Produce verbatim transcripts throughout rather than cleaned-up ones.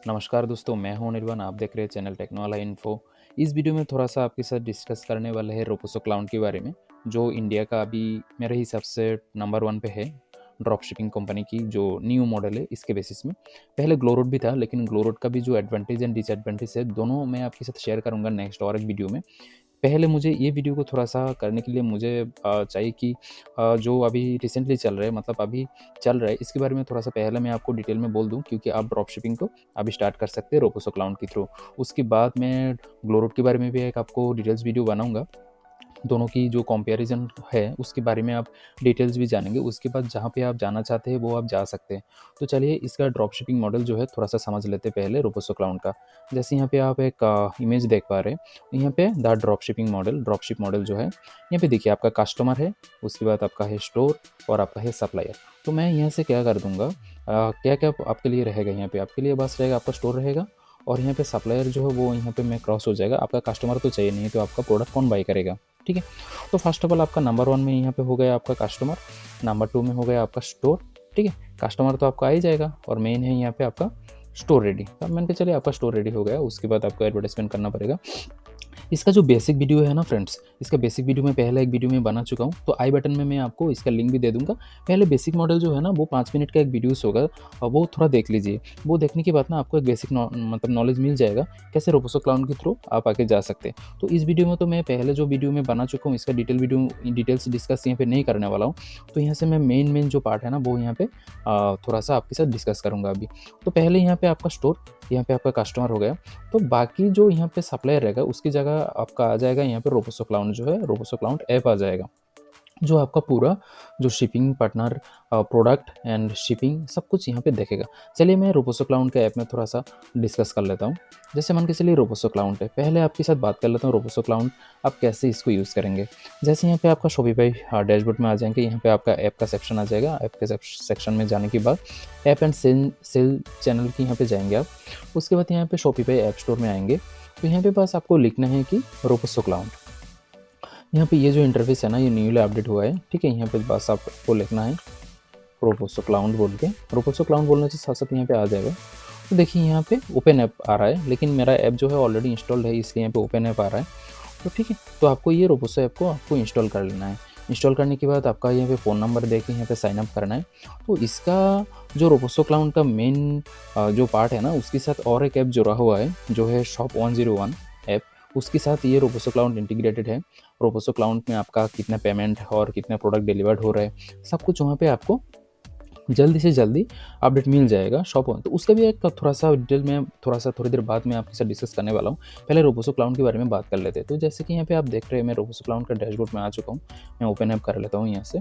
नमस्कार दोस्तों, मैं हूं निर्वाण। आप देख रहे हैं चैनल टेक्नोवाला इन्फो। इस वीडियो में थोड़ा सा आपके साथ डिस्कस करने वाले हैं रोपोसो क्लाउड के बारे में, जो इंडिया का अभी मेरे हिसाब से नंबर वन पे है ड्रॉप शिपिंग कंपनी की। जो न्यू मॉडल है इसके बेसिस में पहले ग्लोरोड भी था, लेकिन ग्लोरोड का भी जो एडवांटेज एंड डिसएडवांटेज है दोनों मैं आपके साथ शेयर करूंगा नेक्स्ट और एक वीडियो में। पहले मुझे ये वीडियो को थोड़ा-सा करने के लिए मुझे अ, चाहिए कि अ, जो अभी रिसेंटली चल रहा है, मतलब अभी चल रहा है, इसके बारे में थोड़ा-सा पहले मैं आपको डिटेल में बोल दूँ, क्योंकि आप ड्रॉप शिपिंग को अभी स्टार्ट कर सकते हैं रोपोसो क्लाउड के थ्रू। उसके बाद मैं ग्लोरोड के बारे में भी एक आपको डिटेल्स वीडियो बनाऊँगा। दोनों की जो कंपैरिजन है उसके बारे में आप डिटेल्स भी जानेंगे। उसके बाद जहाँ पे आप जाना चाहते हैं वो आप जा सकते हैं। तो चलिए इसका ड्रॉप शिपिंग मॉडल जो है थोड़ा-सा समझ लेते हैं पहले रोपोसो क्लाउड का। जैसे यहाँ पे आप एक अ, इमेज देख पा रहे हैं। यहाँ पे the drop shipping model drop ship model जो है, यहाँ पे देखिए आपका कस्टमर है, उसके बाद आपका है स्टोर और आपका है सप्लायर। तो मैं यहाँ से क्या कर दूँगा, अ, क्या-क्या आपके लिए रहेगा यहाँ पे, आपके लिए बस रहेगा आपका स्टोर रहेगा और यहाँ पे सप्लायर जो है वो यहाँ पे मैं क्रॉस हो जाएगा। आपका कस्टमर तो चाहिए नहीं, तो आपका प्रोडक्ट कौन बाय करेगा, ठीक है? तो फर्स्ट ऑफ ऑल आपका नंबर वन में यहाँ पे हो गया आपका कस्टमर, नंबर टू में हो गया आपका स्टोर, ठीक है? कस्टमर तो आपका आ ही जाएगा और मेन है यहाँ पे आपका स्टोर रेडी। अब मान के चलिए आपका स्टोर रेडी हो गया, उसके बाद आपको एडवर्टाइजमेंट करना पड़ेगा। इसका जो बेसिक वीडियो है ना फ्रेंड्स, इसका बेसिक वीडियो मैं पहले एक वीडियो में बना चुका हूँ, तो आई बटन में मैं आपको इसका लिंक भी दे दूँगा। पहले बेसिक मॉडल जो है ना वो पाँच मिनट का एक वीडियोस होगा और वो थोड़ा देख लीजिए। वो देखने के बाद ना आपको एक बेसिक नॉ मतलब नॉलेज मिल जाएगा, कैसे रोपोसो क्लाउड के थ्रू आप आगे जा सकते हैं। तो इस वीडियो में तो मैं पहले जो वीडियो में बना चुका हूँ, इसका डिटेल वीडियो डिटेल्स डिस्कस यहाँ पे नहीं करने वाला हूँ। तो यहाँ से मैं मेन मेन जो पार्ट है ना वो यहाँ पे अ, थोड़ा-सा आपके साथ डिस्कस करूँगा अभी। तो पहले यहाँ पे आपका स्टोर, यहाँ पे आपका कस्टमर हो गया। तो बाकी जो यहाँ पे सप्लायर रहेगा उसकी जगह आपका आ जाएगा यहाँ पे रोपोसो क्लाउड जो है, रोपोसो क्लाउड ऐप आ जाएगा, जो आपका पूरा जो shipping partner, product and shipping सब कुछ यहाँ पे देखेगा। चलिए मैं रोपोसो क्लाउड के ऐप में थोड़ा सा डिस्कस कर लेता हूँ। जैसे मान के चलिए रोपोसो क्लाउड है, पहले आपके साथ बात कर लेता हूँ रोपोसो क्लाउड आप कैसे इसको यूज़ करेंगे। जैसे यहाँ पे आपका शॉपिफाई डैशबोर्ड में आ जाएंगे, यहाँ पे आपका ऐप का सेक्शन आ जाएगा। ऐप के सेक्शन में जाने के बाद app and sell sell channel की यहाँ पे जाएंगे आप। उसके बाद यहाँ पे शॉपिफाई ऐप स्टोर में आएंगे, तो यहाँ पे बस आपको लिखना है कि रोपोसो क्लाउड। यहाँ पे ये जो इंटरफेस है ना ये न्यूली अपडेट हुआ है, ठीक है? यहाँ पे बस आपको लिखना है रोपोसो क्लाउड बोल के। रोपोसो क्लाउड बोलने से साथ साथ यहाँ पे आ जाएगा। तो देखिए यहाँ पे ओपन ऐप आ रहा है, लेकिन मेरा ऐप जो है ऑलरेडी इंस्टॉल्ड है, इसलिए यहाँ पे ओपन ऐप आ रहा है। तो ठीक है, तो आपको ये रोपोसो ऐप को आपको इंस्टॉल कर लेना है। इंस्टॉल करने के बाद आपका यहाँ पे फ़ोन नंबर दे के यहाँ पे साइन अप करना है। तो इसका जो रोपोसो क्लाउड का मेन जो पार्ट है ना उसके साथ और एक ऐप जुड़ा हुआ है, जो है shop one zero one app. उसके साथ ये रोपोसो क्लाउड इंटीग्रेटेड है। रोपोसो क्लाउड में आपका कितना पेमेंट और कितने प्रोडक्ट डिलीवर्ड हो रहे हैं, सब कुछ वहाँ पे आपको जल्दी से जल्दी अपडेट मिल जाएगा शॉप वन। तो उसका भी एक थोड़ा सा डिटेल में थोड़ा सा थोड़ी देर बाद मैं आपके साथ डिस्कस करने वाला हूँ। पहले रोपोसो क्लाउड के बारे में बात कर लेते हैं। तो जैसे कि यहाँ पे आप देख रहे हैं मैं रोपोसो क्लाउड का डैशबोर्ड में आ चुका हूँ। मैं ओपन ऐप कर लेता हूँ यहाँ से।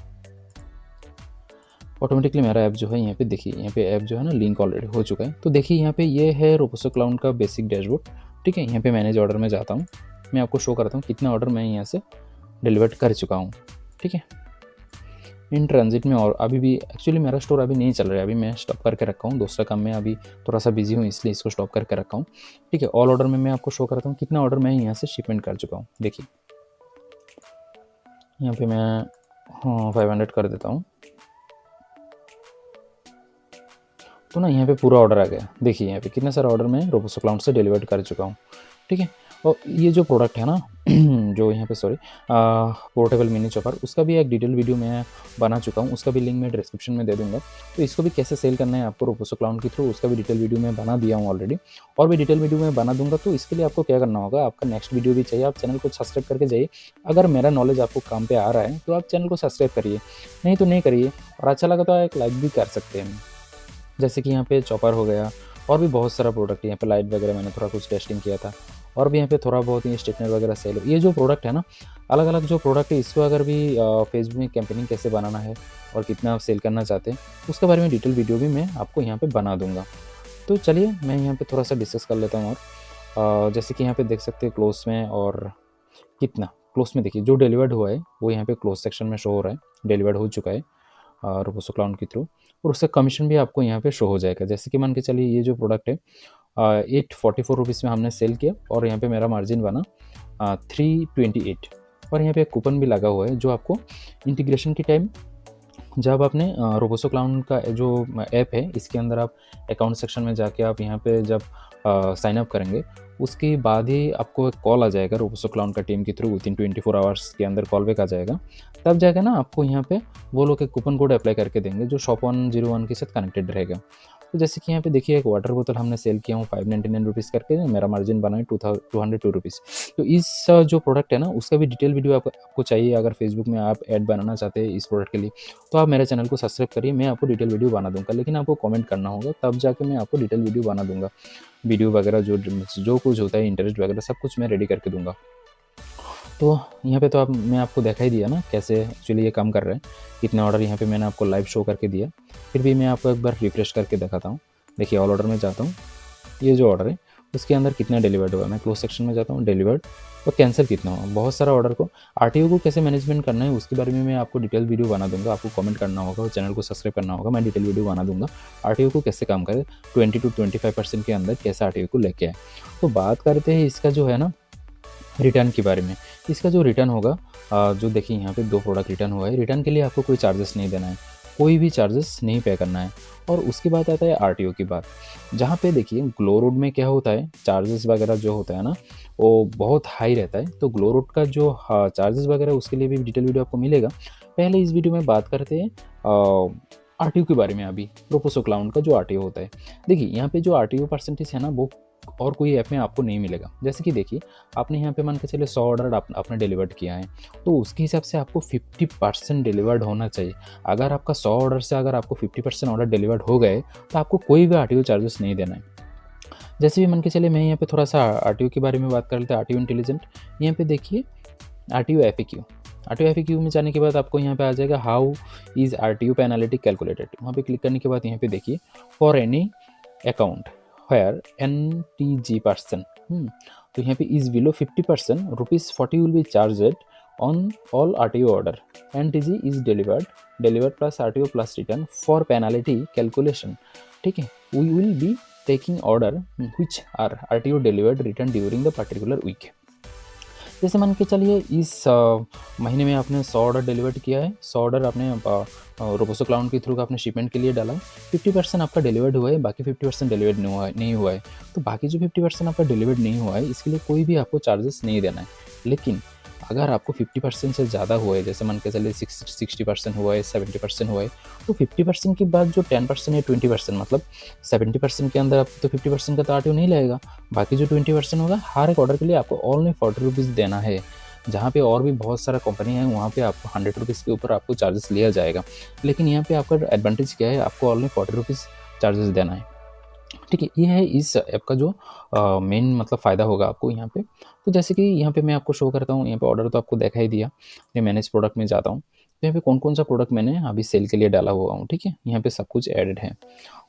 ऑटोमेटिकली मेरा ऐप जो है यहाँ पे देखिए, यहाँ पे ऐप जो है ना लिंक ऑलरेडी हो चुका है। तो देखिए यहाँ पे ये है रोपोसो क्लाउड का बेसिक डैशबोर्ड, ठीक है? यहाँ पे मैनेज ऑर्डर में जाता हूँ, मैं आपको शो करता हूँ कितना ऑर्डर मैं यहाँ से डिलीवर कर चुका हूँ, ठीक है? इन ट्रांजिट में। और अभी भी एक्चुअली मेरा स्टोर अभी नहीं चल रहा है, अभी मैं स्टॉप करके रखा हूँ, दूसरा काम में अभी थोड़ा सा बिजी हूँ इसलिए इसको स्टॉप करके रखा हूँ, ठीक है? ऑल ऑर्डर में मैं आपको शो करता हूँ कितना ऑर्डर मैं यहाँ से शिपमेंट कर चुका हूँ। देखिए यहाँ पे मैं हाँ फाइव हंड्रेड कर देता हूँ, तो ना यहाँ पे पूरा ऑर्डर आ गया। देखिए यहाँ पे कितना सारा ऑर्डर मैं रोपोसो क्लाउड से डिलीवर कर चुका हूँ, ठीक है? और ये जो प्रोडक्ट है ना जो यहाँ पे सॉरी पोर्टेबल मिनी चॉपर, उसका भी एक डिटेल वीडियो मैं बना चुका हूँ, उसका भी लिंक मैं डिस्क्रिप्शन में दे दूँगा। तो इसको भी कैसे सेल करना है आपको रोपोसो क्लाउड के थ्रू, उसका भी डिटेल वीडियो मैं बना दिया हूँ ऑलरेडी, और भी डिटेल वीडियो मैं बना दूंगा। तो इसके लिए आपको क्या करना होगा, आपका नेक्स्ट वीडियो भी चाहिए, आप चैनल को सब्सक्राइब करके जाइए। अगर मेरा नॉलेज आपको काम पे आ रहा है तो आप चैनल को सब्सक्राइब करिए, नहीं तो नहीं करिए। और अच्छा लगा तो एक लाइक भी कर सकते हैं। जैसे कि यहाँ पे चॉपर हो गया, और भी बहुत सारा प्रोडक्ट है। यहाँ पे लाइट वगैरह मैंने थोड़ा कुछ टेस्टिंग किया था, और भी यहाँ पे थोड़ा बहुत ही स्टेटनर वगैरह सेल। ये जो प्रोडक्ट है ना, अलग अलग जो प्रोडक्ट है, इसको अगर भी फेसबुक में कैंपेनिंग कैसे बनाना है और कितना आप सेल करना चाहते हैं उसके बारे में डिटेल वीडियो भी मैं आपको यहाँ पे बना दूंगा। तो चलिए मैं यहाँ पे थोड़ा सा डिस्कस कर लेता हूँ। और जैसे कि यहाँ पे देख सकते हैं क्लोज में, और कितना क्लोज में देखिए जो डिलीवर्ड हुआ है वो यहाँ पे क्लोज सेक्शन में शो हो रहा है, डिलीवर्ड हो चुका है रोपोसो क्लाउड के थ्रू, और उसका कमीशन भी आपको यहाँ पे शो हो जाएगा। जैसे कि मान के चलिए ये जो प्रोडक्ट है एट फोर्टी फोर रुपीज़ में हमने सेल किया, और यहाँ पे मेरा मार्जिन बना थ्री ट्वेंटी एट, और यहाँ पे एक कूपन भी लगा हुआ है जो आपको इंटीग्रेशन के टाइम जब आपने रोबोसो क्लाउड का जो ऐप है इसके अंदर आप अकाउंट सेक्शन में जाके आप यहाँ पे जब साइन अप करेंगे उसके बाद ही आपको एक कॉल आ जाएगा रोबोसो क्लाउड का टीम के through, within twenty four hours के अंदर कॉल बैक आ जाएगा। तब जाकर ना आपको यहाँ पे वो लोग एक कूपन कोड अप्लाई करके देंगे जो शॉप वन जीरो वन के साथ कनेक्टेड रहेगा। तो जैसे कि यहाँ पे देखिए एक वाटर बोतल हमने सेल किया हूँ फाइव नाइन्टी नाइन रुपीज़ करके, मेरा मार्जिन बना है two two hundred two rupees. तो इस जो प्रोडक्ट है ना उसका भी डिटेल वीडियो आप, आपको चाहिए, अगर फेसबुक में आप ऐड बनाना चाहते हैं इस प्रोडक्ट के लिए तो आप मेरे चैनल को सब्सक्राइब करिए, मैं आपको डिटेल वीडियो बना दूंगा। लेकिन आपको कमेंट करना होगा तब जाके मैं आपको डिटेल वीडियो बना दूंगा। वीडियो वगैरह जो जो कुछ होता है इंटरेस्ट वगैरह सब कुछ मैं रेडी करके दूंगा। तो यहाँ पे तो आप मैं आपको दिखा ही दिया ना कैसे एक्चुअली ये काम कर रहे हैं, कितने ऑर्डर यहाँ पे मैंने आपको लाइव शो करके दिया। फिर भी मैं आपको एक बार रिफ्रेश करके दिखाता हूँ। देखिए ऑल ऑर्डर में जाता हूँ, ये जो ऑर्डर है उसके अंदर कितना डिलीवर्ड हुआ, मैं क्लोज सेक्शन में जाता हूँ, डिलीवर्ड और कैंसिल कितना हुआ। बहुत सारा ऑर्डर को आरटीओ को कैसे मैनेजमेंट करना है उसके बारे में मैं आपको डिटेल वीडियो बना दूंगा। आपको कमेंट करना होगा और चैनल को सब्सक्राइब करना होगा, मैं डिटेल वीडियो बना दूंगा। आरटीओ को कैसे काम करे, twenty two twenty five percent के अंदर कैसे आरटीओ को लेके आए। तो बात करते हैं इसका जो है ना रिटर्न के बारे में। इसका जो रिटर्न होगा, जो देखिए यहाँ पे दो प्रोडक्ट रिटर्न हुआ है, रिटर्न के लिए आपको कोई चार्जेस नहीं देना है, कोई भी चार्जेस नहीं पे करना है। और उसके बाद आता है आरटीओ की बात, जहाँ पे देखिए ग्लो रोड में क्या होता है, चार्जेस वगैरह जो होता है ना वो बहुत हाई रहता है। तो ग्लो रोड का जो चार्जेस वगैरह उसके लिए भी डिटेल वीडियो आपको मिलेगा। पहले इस वीडियो में बात करते हैं आरटीओ के बारे में। अभी रोबोसो क्लाउड का जो आरटीओ होता है, देखिए यहाँ पे जो आरटीओ परसेंटेज है ना वो और कोई ऐप में आपको नहीं मिलेगा। जैसे कि देखिए आपने यहाँ पे मान के चले सौ ऑर्डर आप, आपने डिलीवर्ड किया है तो उसके हिसाब से आपको फिफ्टी परसेंट डिलीवर्ड होना चाहिए। अगर आपका सौ ऑर्डर से अगर आपको फिफ्टी परसेंट ऑर्डर डिलीवर्ड हो गए तो आपको कोई भी आरटीओ चार्जेस नहीं देना है। जैसे भी मान के चले मैं यहाँ पे थोड़ा सा आरटीओ के बारे में बात कर लेते हैं। आरटीओ इंटेलिजेंट, यहाँ पे देखिए आरटीओ एफएक्यू। आरटीओ एफएक्यू में जाने के बाद आपको यहाँ पे आ जाएगा how is RTO penalty calculated. वहाँ पे क्लिक करने के बाद यहाँ पे देखिए for any account where N T G percent, hmm. तो यहाँ पे is below fifty percent, rupees forty will be charged on all R T O order. N T G is delivered, delivered plus R T O plus return for penalty calculation. ठीक है, we will be taking order which are R T O delivered return during the particular week. जैसे मान के चलिए इस महीने में आपने सौ ऑर्डर डिलीवर किया है, सौ ऑर्डर आपने रोबोसो क्लाउड के थ्रू का आपने शिपमेंट के लिए डाला है, फिफ्टी परसेंट आपका डिलीवर्ड हुआ है, बाकी फिफ्टी परसेंट डिलीवर्ड नहीं हुआ है नहीं हुआ है तो बाकी जो फिफ्टी परसेंट आपका डिलीवर्ड नहीं हुआ है इसके लिए कोई भी आपको चार्जेस नहीं देना है। लेकिन अगर आपको फिफ्टी परसेंट से ज़्यादा हुआ है, जैसे मान के चलिए सिक्सटी परसेंट हुआ है, सेवेंटी परसेंट हुआ है, तो फिफ्टी परसेंट के बाद जो टेन परसेंट या ट्वेंटी परसेंट मतलब सेवेंटी परसेंट के अंदर आपको तो फिफ्टी परसेंट का तो आरटीओ नहीं लगेगा। बाकी जो ट्वेंटी परसेंट होगा हर एक ऑर्डर के लिए आपको ओनली फोर्टी रुपीज़ देना है। जहाँ पे और भी बहुत सारा कंपनी है वहाँ पे आपको हंड्रेड रुपीज़ के ऊपर आपको चार्जेस लिया जाएगा, लेकिन यहाँ पे आपका एडवांटेज क्या है, आपको ओनली फोर्टी रुपीज़ चार्जेस देना है। ठीक है, ये है इस ऐप का जो मेन मतलब फ़ायदा होगा आपको यहाँ पे। तो जैसे कि यहाँ पे मैं आपको शो करता हूँ, यहाँ पे ऑर्डर तो आपको देखा ही दिया। मैं मैनेज प्रोडक्ट में जाता हूँ तो यहाँ पे कौन कौन सा प्रोडक्ट मैंने अभी सेल के लिए डाला हुआ हूँ। ठीक है, यहाँ पे सब कुछ एडेड है।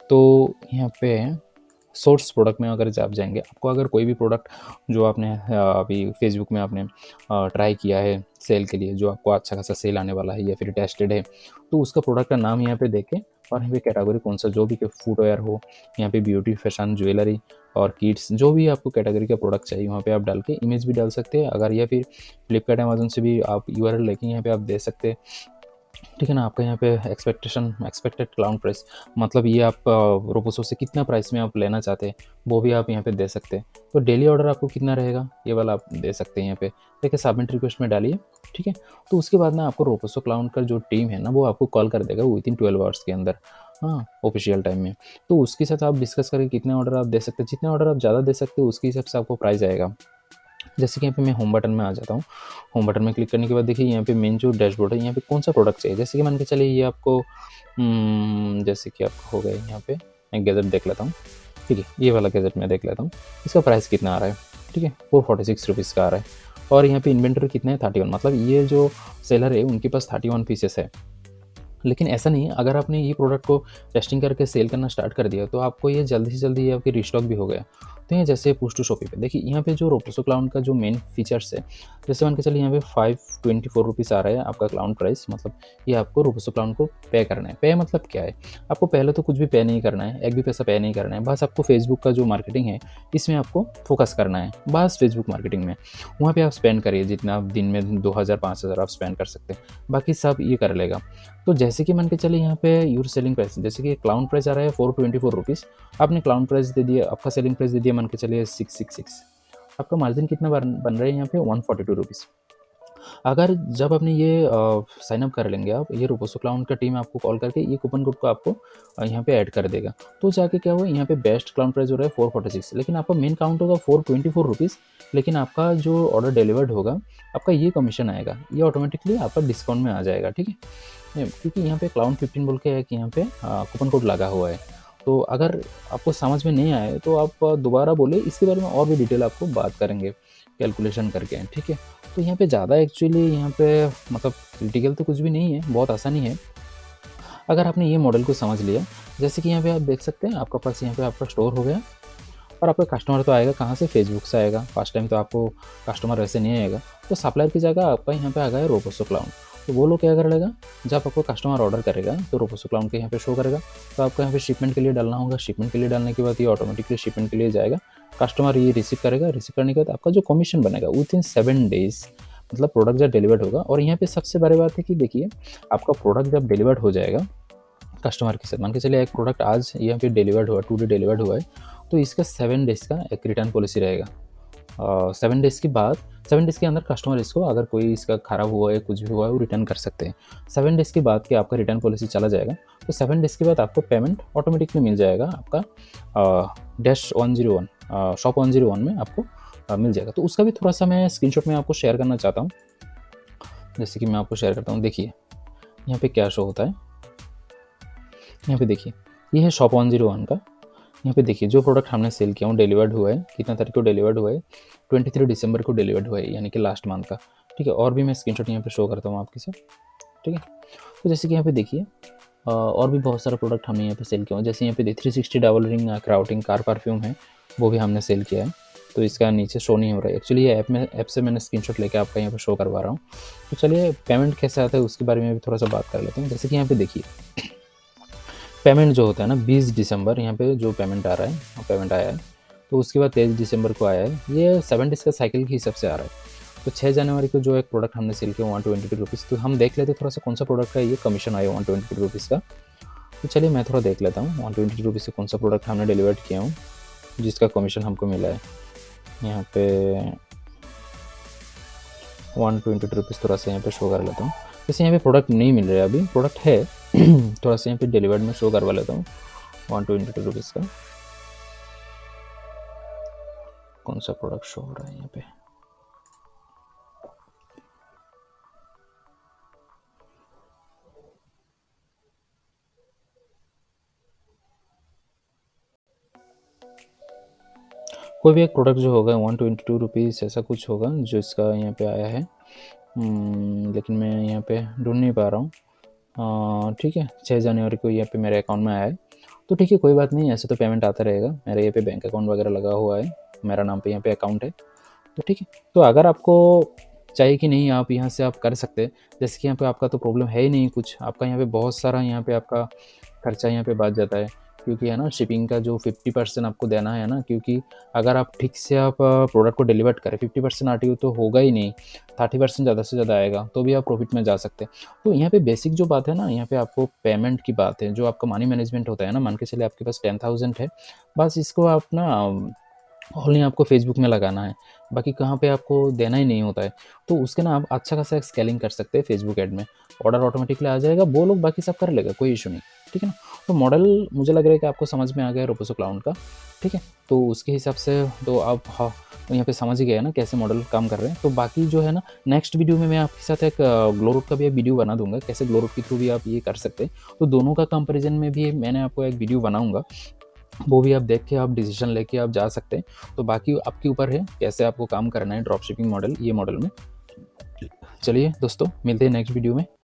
तो यहाँ पे सोर्स प्रोडक्ट में अगर आप जाएंगे, आपको अगर कोई भी प्रोडक्ट जो आपने अभी फेसबुक में आपने ट्राई किया है सेल के लिए, जो आपको अच्छा खासा सेल आने वाला है या फिर टेस्टेड है, तो उसका प्रोडक्ट का नाम यहाँ पे देखें और यहाँ पे कैटेगरी कौन सा, जो भी फुटवेयर हो, यहाँ पे ब्यूटी, फैशन, ज्वेलरी और किड्स, जो भी आपको कैटेगरी का प्रोडक्ट चाहिए वहाँ पे आप डाल के इमेज भी डाल सकते हैं। अगर या फिर फ्लिपकार्ट अमेजोन से भी आप यूआरएल लेके यहाँ पे आप दे सकते हैं। ठीक है ना, आपका यहाँ पे एक्सपेक्टेशन एक्सपेक्टेड क्लाउड प्राइस मतलब ये आप रोबोसो से कितना प्राइस में आप लेना चाहते हैं वो भी आप यहाँ पे दे सकते हैं। तो डेली ऑर्डर आपको कितना रहेगा ये वाला आप दे सकते हैं यहाँ पे। देखिए सबमिट रिक्वेस्ट में डालिए। ठीक है, तो उसके बाद ना आपको रोबोसो क्लाउड का जो टीम है ना वो आपको कॉल कर देगा विद इन ट्वेल्व आवर्स के अंदर, हाँ ऑफिशियल टाइम में। तो उसके साथ आप डिस्कस करके कितने ऑर्डर आप दे सकते हैं, जितने ऑर्डर आप ज़्यादा दे सकते हो उसके हिसाब से आपको प्राइस आएगा। जैसे कि यहाँ पे मैं होम बटन में आ जाता हूँ। होम बटन में क्लिक करने के बाद देखिए यहाँ पे मेन जो डैशबोर्ड है यहाँ पे कौन सा प्रोडक्ट चाहिए। जैसे कि मान के चलिए ये आपको जैसे कि आपको हो गए, यहाँ पे मैं गैजेट देख लेता हूँ। ठीक है, ये वाला गैजेट मैं देख लेता हूँ, इसका प्राइस कितना आ रहा है। ठीक है, फोर फोर्टी सिक्स रुपीज़ का आ रहा है और यहाँ पे इन्वेंटरी कितना है थर्टी वन, मतलब ये जो सेलर है उनके पास थर्टी वन पीसेस है। लेकिन ऐसा नहीं है, अगर आपने ये प्रोडक्ट को टेस्टिंग करके सेल करना स्टार्ट कर दिया तो आपको ये जल्दी से जल्दी ये आपकी रिस्टॉक भी हो गया। तो ये जैसे पुश टू शॉपी पे देखिए यहाँ पे जो रोबोसो क्लाउड का जो मेन फीचर्स है, जैसे मान के चलिए यहाँ पे फाइव ट्वेंटी फोर रुपीज़ आ रहा है आपका क्लाउड प्राइस, मतलब ये आपको रोबोसो क्लाउड को पे करना है। पे मतलब क्या है, आपको पहले तो कुछ भी पे नहीं करना है, एक भी पैसा पे नहीं करना है, बस आपको फेसबुक का जो मार्केटिंग है इसमें आपको फोकस करना है, बस फेसबुक मार्केटिंग में। वहाँ पर आप स्पेंड करिए जितना आप दिन में दो हज़ार पाँच हज़ार आप स्पेंड कर सकते हैं, बाकी सब ये कर लेगा। तो जैसे कि मान के चलिए यहाँ पे यूर सेलिंग प्राइस, जैसे कि क्लाउड प्राइस आ रहा है फोर ट्वेंटी फोर रुपीज़, आपने क्लाउड प्राइस दे दिया, आपका सेलिंग प्राइस दे दिया मान के चलिए सिक्स सिक्स सिक्स, आपका मार्जिन कितना बन बन रहा है यहाँ पे वन फोर्टी टू रुपीज़। अगर जब आपने ये साइन अप कर लेंगे आप, ये रोबोसो क्लाउड का टीम आपको कॉल करके ये कूपन कोड को आपको अ, यहाँ पे ऐड कर देगा, तो जाके क्या हुआ यहाँ पे बेस्ट क्लाउड प्राइस हो रहा है फोर फोर्टी सिक्स, लेकिन आपका मेन काउंट होगा फोर ट्वेंटी फोर रुपीज़, लेकिन आपका जो ऑर्डर डिलीवर्ड होगा आपका ये कमीशन आएगा, ये ऑटोमेटिकली आपका डिस्काउंट में आ जाएगा, ठीक है, क्योंकि यहाँ पे क्लाउड फिफ्टीन बोल के है कि यहाँ पे कूपन कोड लगा हुआ है। तो अगर आपको समझ में नहीं आए तो आप दोबारा बोले, इसके बारे में और भी डिटेल आपको बात करेंगे कैलकुलेशन करके, ठीक है। तो यहाँ पे ज़्यादा एक्चुअली यहाँ पे मतलब क्रिटिकल तो कुछ भी नहीं है, बहुत आसानी है अगर आपने ये मॉडल को समझ लिया। जैसे कि यहाँ पे आप देख सकते हैं आपका पास यहाँ पे आपका स्टोर हो गया, और आपका कस्टमर तो आएगा कहाँ से, फेसबुक से आएगा, फर्स्ट टाइम तो आपको कस्टमर ऐसे नहीं आएगा, तो सप्लायर की जगह आपका यहाँ पे आ गया रोबोसो क्लाउड। तो वो लोग क्या कर लेगा, जब आपको कस्टमर ऑर्डर करेगा तो रोबोसो क्लाउड के यहाँ पे शो करेगा, तो आपको यहाँ पे शिपमेंट के लिए डालना होगा, शिपमेंट के लिए डालने के बाद ये ऑटोमेटिकली शिपमेंट के लिए जाएगा, कस्टमर ये रिसीव करेगा, रिसीव करने के बाद आपका जो कमीशन बनेगा विद इन सेवन डेज मतलब प्रोडक्ट जब डिलीवर्ड होगा। और यहाँ पे सबसे बड़ी बात है कि देखिए आपका प्रोडक्ट जब डिलीवर्ड हो जाएगा कस्टमर के साथ, मान के चलिए एक प्रोडक्ट आज यहाँ पे डिलीवर्ड हुआ, टू डे डिलीवर्ड हुआ है, तो इसका सेवन डेज़ का एक रिटर्न पॉलिसी रहेगा। सेवन डेज़ के बाद, सेवन डेज़ के अंदर कस्टमर इसको अगर कोई इसका ख़राब हुआ है, कुछ भी हुआ है, वो रिटर्न कर सकते हैं। सेवन डेज़ के बाद कि आपका रिटर्न पॉलिसी चला जाएगा, तो सेवन डेज़ के बाद आपको पेमेंट ऑटोमेटिकली मिल जाएगा आपका dash one zero one shop one zero one में आपको आ, मिल जाएगा। तो उसका भी थोड़ा सा मैं स्क्रीनशॉट में आपको शेयर करना चाहता हूँ, जैसे कि मैं आपको शेयर करता हूँ। देखिए यहाँ पे क्या शो होता है, यहाँ पे देखिए ये है शॉप वन जीरो वन का। यहाँ पे देखिए जो प्रोडक्ट हमने सेल किया हूँ डिलीवर्ड हुआ है, कितना तारीख को डिलीवर्ड हुआ है, तेईस दिसंबर को डिलीवर्ड हुआ है, यानी कि लास्ट मंथ का, ठीक है। और भी मैं स्क्रीनशॉट यहाँ पे शो करता हूँ आपके साथ, ठीक है। तो जैसे कि यहाँ पे देखिए और भी बहुत सारा प्रोडक्ट हमने यहाँ पे सेल किया हूँ, जैसे यहाँ पे थ्री सिक्सटी डबल रिंग क्राउटिंग कार परफ्यूम है, वो भी हमने सेल किया है, तो इसका नीचे शो नहीं हो रहा है। एक्चुअली ये ऐप में ऐप से मैंने स्क्रीनशॉट लेके आपका यहाँ पे शो करवा रहा हूँ। तो चलिए पेमेंट कैसे आता है उसके बारे में भी थोड़ा सा बात कर लेते हैं। जैसे कि यहाँ पे देखिए पेमेंट जो होता है ना, बीस दिसंबर यहाँ पे जो पेमेंट आ रहा है, पेमेंट आया है, तो उसके बाद तेईस दिसंबर को आया है, ये सेवन डेज़ का साइकिल के हिसाब से आ रहा है। तो छः जनवरी को जो एक प्रोडक्ट हमने सेल किया वन ट्वेंटी टू रुपीज़, तो हम देख लेते थोड़ा सा कौन सा प्रोडक्ट का ये कमीशन आया वन ट्वेंटी टू रुपीज़ का। तो चलिए मैं थोड़ा देख लेता हूँ वन ट्वेंटी टू रुपीज़ से कौन सा प्रोडक्ट हमने डिलीवर्ड किया हूँ जिसका कमीशन हमको मिला है। यहाँ पे वन ट्वेंटी टू रुपीज़ थोड़ा सा यहाँ पे शो कर लेता हूँ। जैसे यहाँ पे प्रोडक्ट नहीं मिल रहा है, अभी प्रोडक्ट है थोड़ा सा यहाँ पे डिलीवर्ड में शो करवा लेता हूँ वन ट्वेंटी टू रुपीज़ का कौन सा प्रोडक्ट शो हो रहा है यहाँ पे। कोई भी एक प्रोडक्ट जो होगा वन ट्वेंटी टू रुपीज़ ऐसा कुछ होगा जो इसका यहाँ पे आया है, लेकिन मैं यहाँ पे ढूंढ नहीं पा रहा हूँ, ठीक है। छः जनवरी को यहाँ पे मेरे अकाउंट में आया है, तो ठीक है कोई बात नहीं, ऐसे तो पेमेंट आता रहेगा। मेरे यहाँ पे बैंक अकाउंट वगैरह लगा हुआ है, मेरा नाम पे यहाँ पे अकाउंट है, तो ठीक है। तो अगर आपको चाहिए कि नहीं आप यहाँ से आप कर सकते हैं, जैसे कि यहाँ पे आपका तो प्रॉब्लम है ही नहीं कुछ, आपका यहाँ पे बहुत सारा यहाँ पे आपका खर्चा यहाँ पे बच जाता है, क्योंकि है ना शिपिंग का जो फिफ्टी परसेंट आपको देना है ना, क्योंकि अगर आप ठीक से आप प्रोडक्ट को डिलीवर करें fifty percent R T O तो होगा ही नहीं, थर्टी परसेंट ज़्यादा से ज़्यादा आएगा, तो भी आप प्रॉफिट में जा सकते हैं। तो यहाँ पे बेसिक जो बात है ना, यहाँ पे आपको पेमेंट की बात है, जो आपका मनी मैनेजमेंट होता है ना, मान के चलिए आपके पास टेन थाउजेंड है, बस इसको आप ना ओनली आपको फेसबुक में लगाना है, बाकी कहाँ पे आपको देना ही नहीं होता है। तो उसके ना आप अच्छा खासा स्केलिंग कर सकते हैं फेसबुक ऐड में, ऑर्डर ऑटोमेटिकली आ जाएगा, वो लोग बाकी सब कर लेगा, कोई इशू नहीं, ठीक है ना। तो मॉडल मुझे लग रहा है कि आपको समझ में आ गया रोबोसो क्लाउड का, ठीक है। तो उसके हिसाब से तो आप हाँ यहाँ पे समझ ही गए ना कैसे मॉडल काम कर रहे हैं। तो बाकी जो है ना नेक्स्ट वीडियो में मैं आपके साथ एक ग्लोरूट का भी एक वीडियो बना दूंगा, कैसे ग्लोरूट के थ्रू भी आप ये कर सकते हैं। तो दोनों का कंपेरिजन में भी मैंने आपको एक वीडियो बनाऊंगा, वो भी आप देख के आप डिसीजन लेके आप जा सकते हैं। तो बाकी आपके ऊपर है कैसे आपको काम करना है ड्रॉप शिपिंग मॉडल, ये मॉडल में। चलिए दोस्तों मिलते हैं नेक्स्ट वीडियो में।